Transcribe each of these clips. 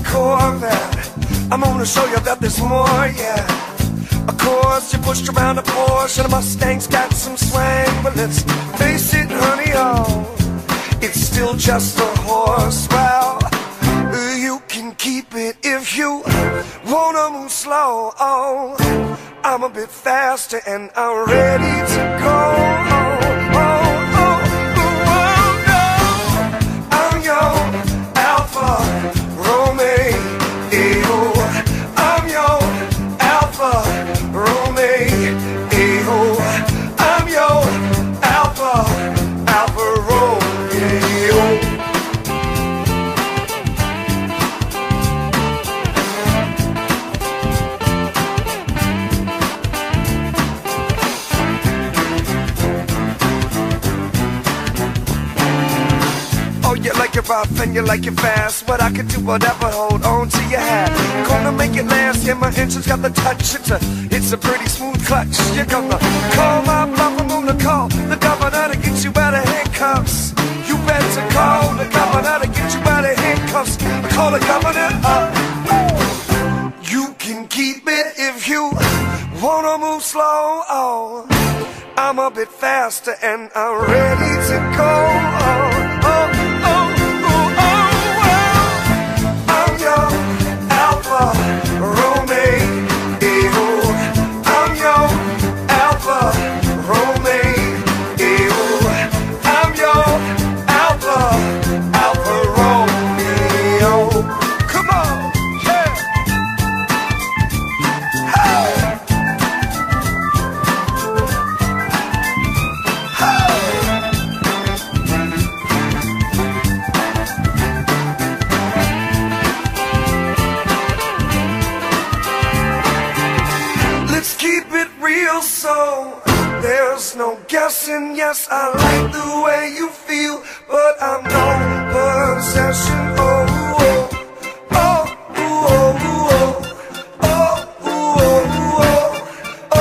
the Corvette. I'm gonna show you that there's more, yeah. Of course, you pushed around a Porsche and a Mustang's got some swing, but let's face it, honey, oh, it's still just a horse. Well, you can keep it if you wanna move slow. Oh, I'm a bit faster and I'm ready to go. Oh, oh, oh, oh, no. I'm your Alfa Romeo. I'm your Alfa Romeo. I'm your Alfa Romeo. Oh, you like it rough and you like it fast, but I can do whatever, hold on to your hat. Gonna make it last, yeah, my engine's got the touch. It's a pretty smooth clutch. You're gonna call my bluff, I'm gonna call the governor to get you out of handcuffs. You better call the governor to get you out of handcuffs. Call the governor up. You can keep it if you wanna move slow. Oh, I'm a bit faster and I'm ready to go. Oh, oh. So there's no guessing, yes, I like the way you feel, but I'm no possession. Oh, oh, oh, oh, oh, oh, oh, oh,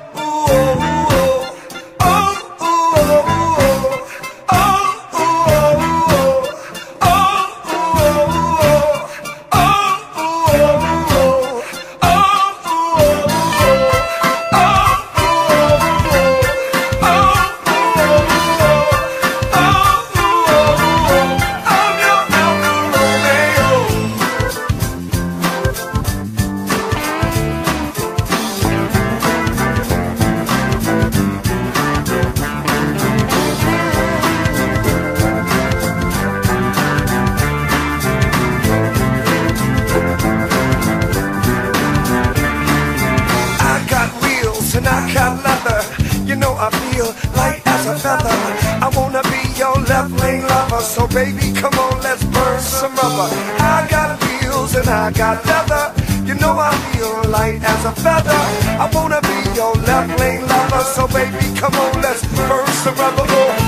and I got leather. You know I feel light as a feather. I wanna be your left lane lover, so baby, come on, let's burn some rubber. I got wheels and I got leather. You know I feel light as a feather. I wanna be your left lane lover, so baby, come on, let's burn some rubber.